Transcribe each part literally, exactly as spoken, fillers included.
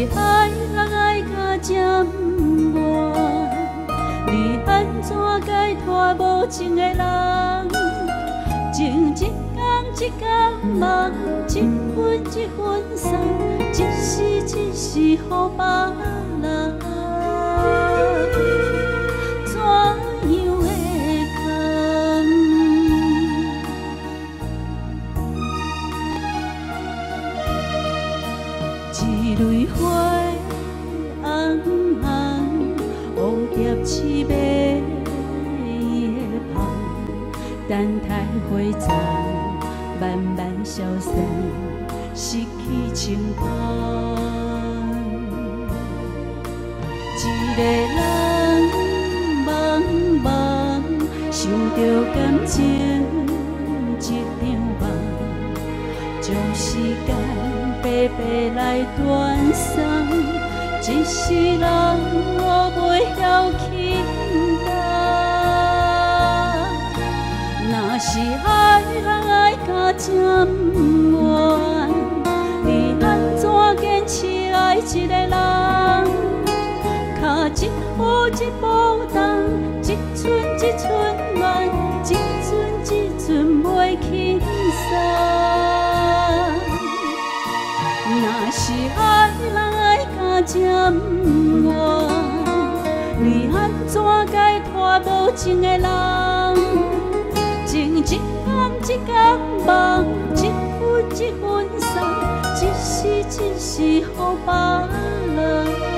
是爱人爱甲这么远，你安怎解脱无情的人？情一天一天梦，一分一分送，一时一时予别人。怎样会堪？一蕊花红红，蝴蝶刺尾的香，等待花丛慢慢消散，失去情芳。一个人茫茫，想着感情一场梦，将时间白白来断送，一世人我袂晓轻重。若是爱人爱甲这么远，你安怎坚持爱一个人？脚一步一步动，一寸一寸恋，一寸一寸袂轻松。若是爱人爱甲这么远，你安怎解脱无情的人？情一天一天梦，一分一分送，一时一时予别人。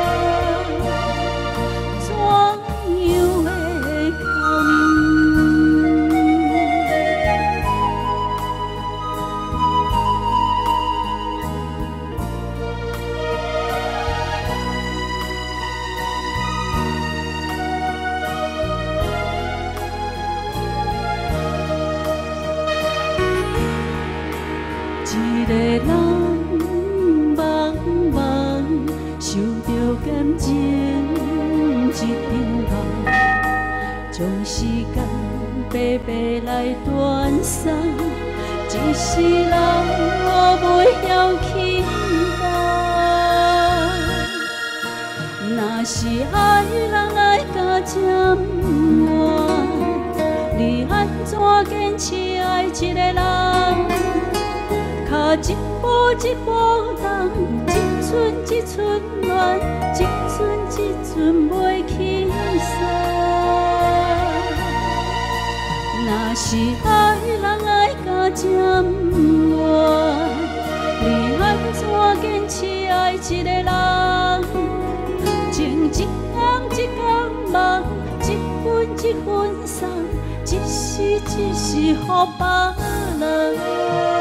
一个人茫茫，想着感情一场梦，将时间白白来断送，一世人我袂晓轻重。若是爱人爱甲这么远，你安怎坚持爱一个人？脚一步一步动，一寸一寸恋，一寸一寸袂轻松。若是爱人爱甲这么远，你安怎坚持爱一个人？情一天一天梦，一分一分送，一时一时予别人。